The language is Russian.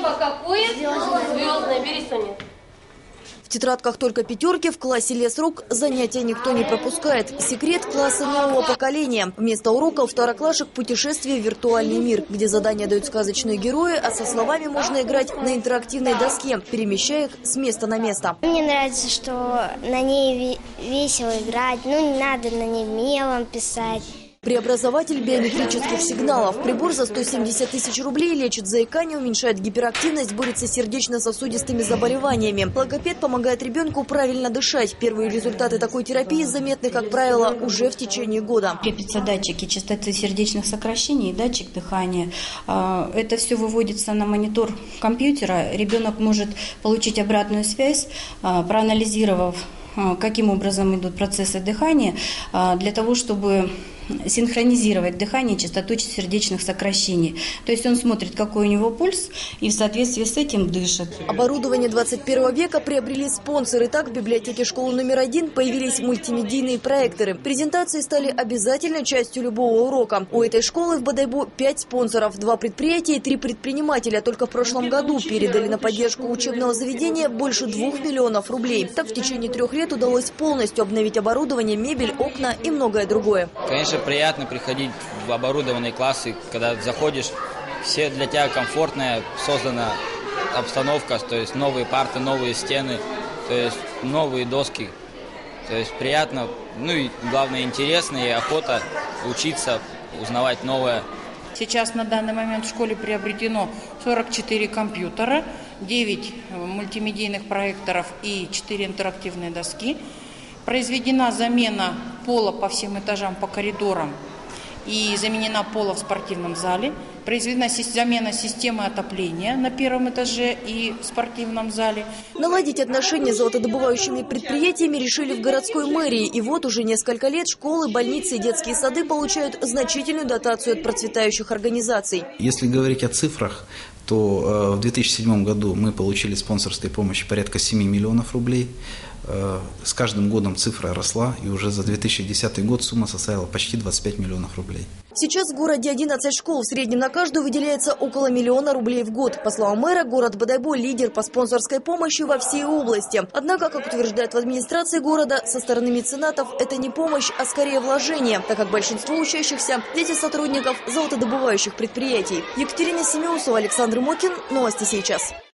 Небо какое? Звездное. Бери, Соня. В тетрадках только пятерки, в классе лес рук, занятия никто не пропускает. Секрет класса нового поколения. Вместо уроков второклашек путешествие в виртуальный мир, где задания дают сказочные герои, а со словами можно играть на интерактивной доске, перемещая их с места на место. Мне нравится, что на ней весело играть, не надо на ней мелом писать. Преобразователь биометрических сигналов. Прибор за 170 тысяч рублей лечит заикание, уменьшает гиперактивность, борется с сердечно-сосудистыми заболеваниями. Логопед помогает ребенку правильно дышать. Первые результаты такой терапии заметны, как правило, уже в течение года. Крепятся датчики частоты сердечных сокращений, датчик дыхания. Это все выводится на монитор компьютера. Ребенок может получить обратную связь, проанализировав, каким образом идут процессы дыхания, для того, чтобы синхронизировать дыхание, частоту сердечных сокращений. То есть он смотрит, какой у него пульс, и в соответствии с этим дышит. Оборудование 21 века приобрели спонсоры. Так, в библиотеке школы номер 1 появились мультимедийные проекторы. Презентации стали обязательной частью любого урока. У этой школы в Бодайбо 5 спонсоров, 2 предприятия и 3 предпринимателя. Только в прошлом году передали на поддержку учебного заведения больше 2 миллионов рублей. Так, в течение 3 лет удалось полностью обновить оборудование, мебель, окна и многое другое. Конечно, приятно приходить в оборудованные классы, когда заходишь, все для тебя комфортная, создана обстановка, то есть новые парты, новые стены, то есть новые доски, то есть приятно, и главное интересно, и охота учиться, узнавать новое. Сейчас на данный момент в школе приобретено 44 компьютера, 9 мультимедийных проекторов и 4 интерактивные доски. Произведена замена пола по всем этажам, по коридорам и заменена пола в спортивном зале. Произведена замена системы отопления на 1-м этаже и в спортивном зале. Наладить отношения с золотодобывающими предприятиями решили в городской мэрии. И вот уже несколько лет школы, больницы и детские сады получают значительную дотацию от процветающих организаций. Если говорить о цифрах, то в 2007 году мы получили спонсорской помощи порядка 7 миллионов рублей. С каждым годом цифра росла, и уже за 2010 год сумма составила почти 25 миллионов рублей. Сейчас в городе 11 школ. В среднем на каждую выделяется около 1 миллиона рублей в год. По словам мэра, город Бодайбо – лидер по спонсорской помощи во всей области. Однако, как утверждают в администрации города, со стороны меценатов это не помощь, а скорее вложение, так как большинство учащихся – дети сотрудников золотодобывающих предприятий. Екатерина Семеусова, Александр Мокин. Новости сейчас.